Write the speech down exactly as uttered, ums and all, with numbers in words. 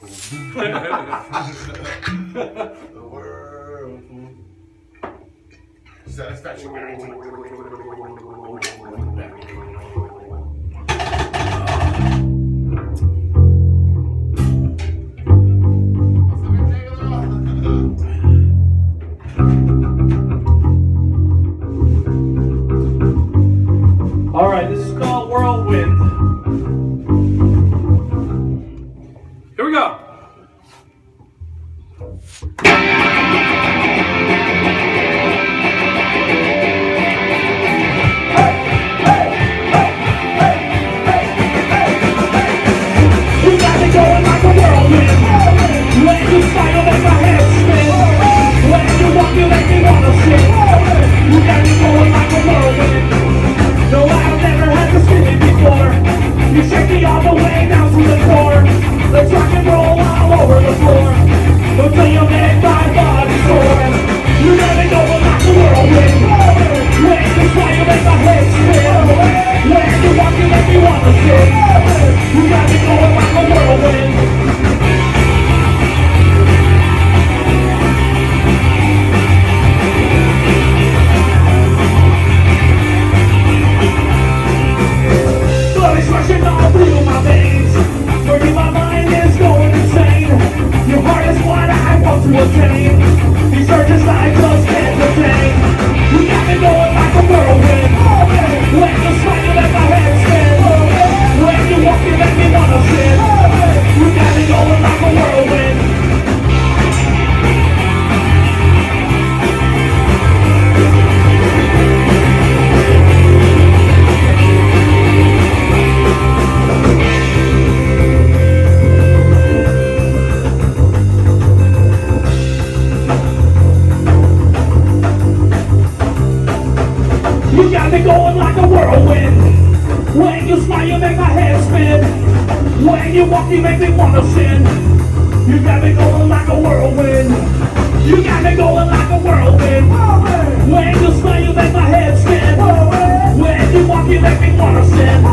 The whirlpool. Satisfaction guarantee. All right, this is called Whirlwind. Here we go. These urges I just can't contain. You got me going like a whirlwind. When you smile, you make my head spin. When you walk, you make me wanna sin. You got me going like a whirlwind. You got me going like a whirlwind. When you smile, you make my head spin. When you walk, you make me wanna sin. You got me going like a whirlwind. You got me going like a whirlwind. When you smile, you make my head spin. When you walk, you make me wanna sin.